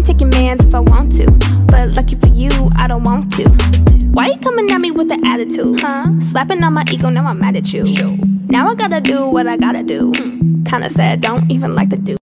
can take your mans if I want to, but lucky for you, I don't want to. Why you coming at me with the attitude? Slapping on my ego, now I'm mad at you. Now I gotta do what I gotta do. Kinda sad, don't even like the dude.